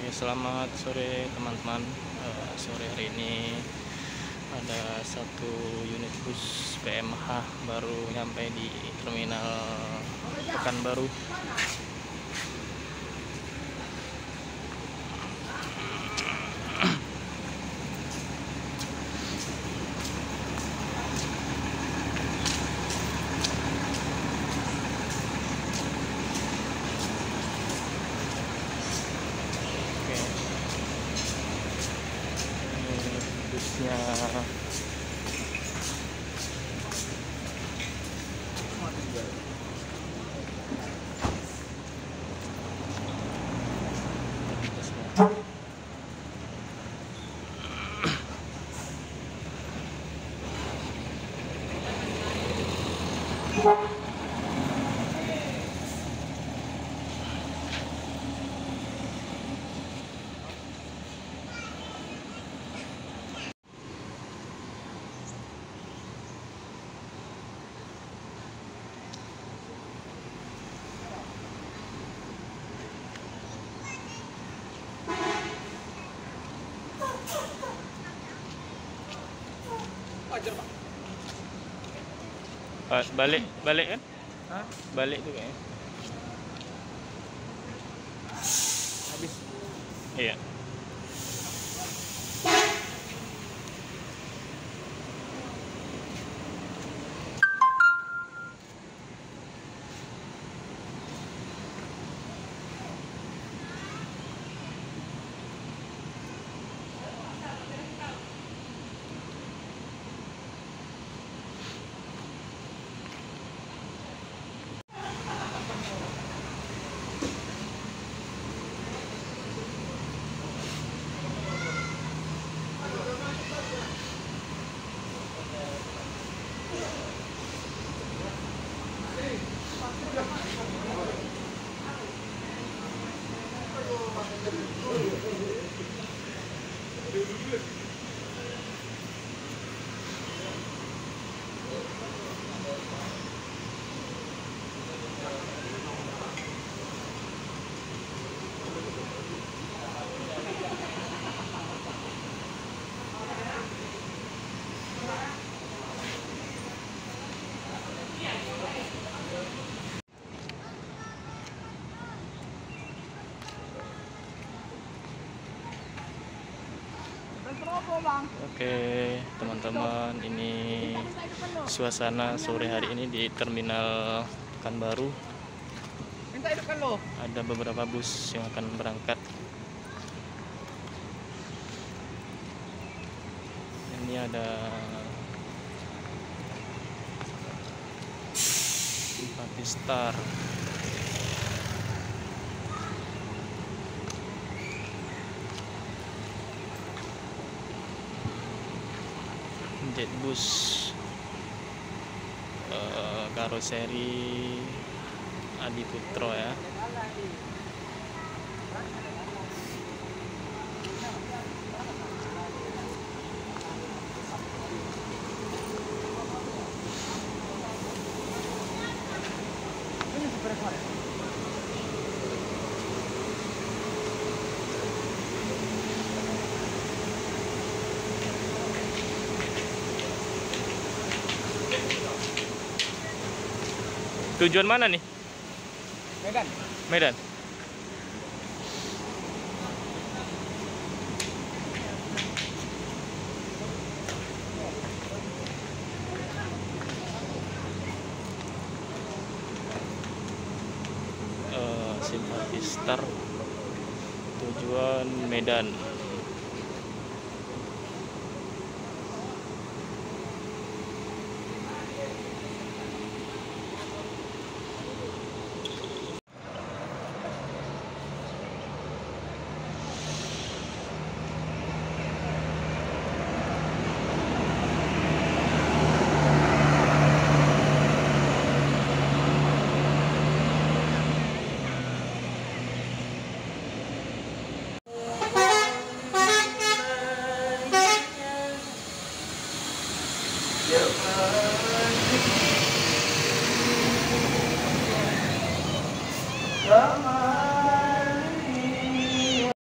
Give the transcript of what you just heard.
Selamat sore teman-teman. Sore hari ini ada satu unit bus PMH baru nyampe di terminal Pekanbaru. Busnya balik kan? Hah? Balik tuh kayaknya. Habis. Iya. Oke teman-teman, ini suasana sore hari ini di terminal Pekanbaru. Ada beberapa bus yang akan berangkat. Ini ada Star, Jetbus, karoseri Adiputro ya. Tujuan mana nih? Medan. Medan. Simpati Star, tujuan Medan. Selamat